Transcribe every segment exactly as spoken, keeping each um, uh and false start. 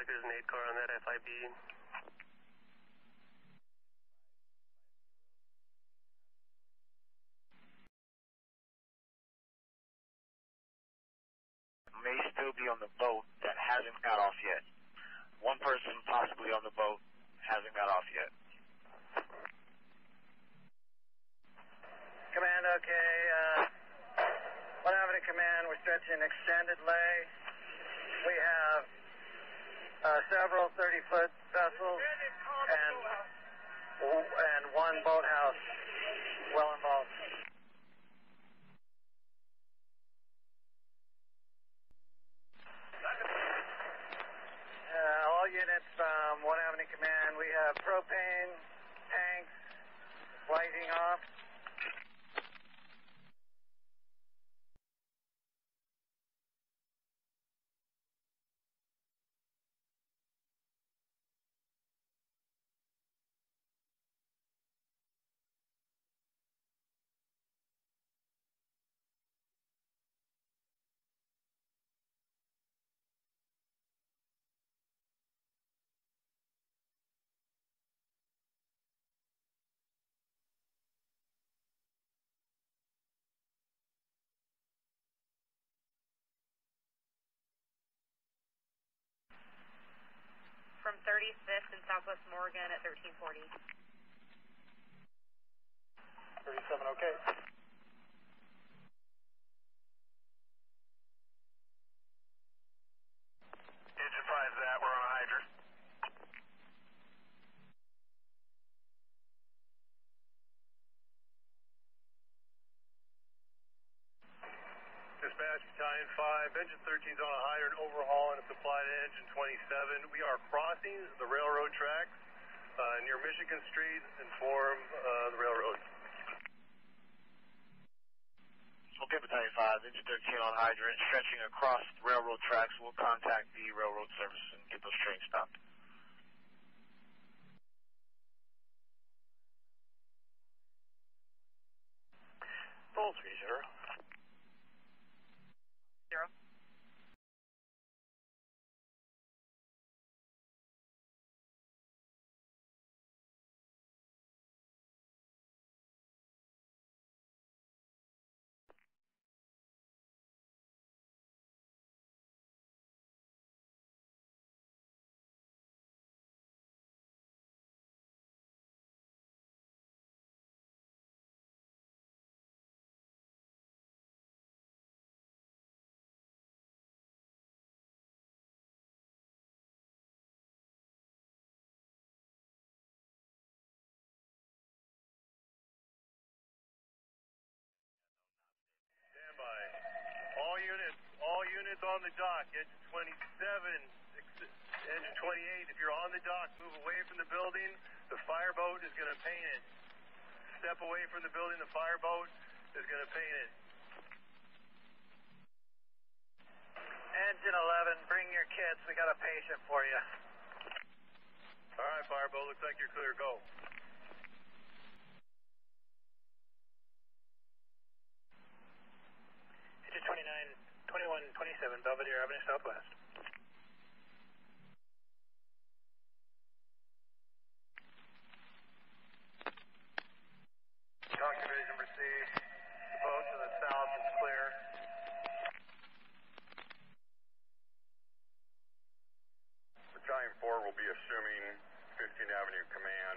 like there's an eight car on that F I B. May still be on the boat that hasn't got off yet. One person possibly on the boat hasn't got off yet. Command, okay. Uh, what happened to command? We're stretching extended lay. We have uh, several thirty-foot vessels and and one boathouse well involved. Uh, all units from One Avenue Command, we have propane tanks lighting off. From thirty-fifth and Southwest Morgan at thirteen forty. thirty-seven, okay. Engine five that, we're on a hydrant. Dispatch Battalion five, engine thirteen is on a hydrant overhaul and a supply to engine twenty-seven. We are crossing the railroad tracks uh, near Michigan Street. Inform uh, the railroad. Okay, Battalion five, engine thirteen on hydrant, stretching across railroad tracks. We'll contact the railroad service and get those trains stopped. Full three zero. Zero. Stand by. All units, all units on the dock. Engine twenty-seven, engine twenty-eight. If you're on the dock, move away from the building. The fireboat is going to paint it. Step away from the building. The fireboat is going to paint it. Engine eleven, bring your kids. We got a patient for you. All right, fireboat. Looks like you're clear. Go. Engine twenty-nine, twenty-one, twenty-seven, Belvedere Avenue Southwest. Dock division received. The boat to the south is clear. Battalion four will be assuming fifteenth Avenue Command.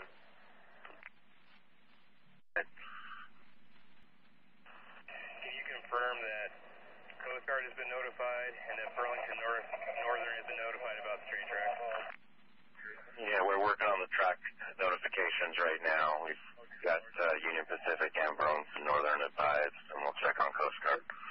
Can you confirm that Coast Guard has been notified and that Burlington North Northern has been notified about the train track? Yeah, we're working on the track notifications right now. We've got uh, Union Pacific and Burlington Northern advised, and we'll check on Coast Guard.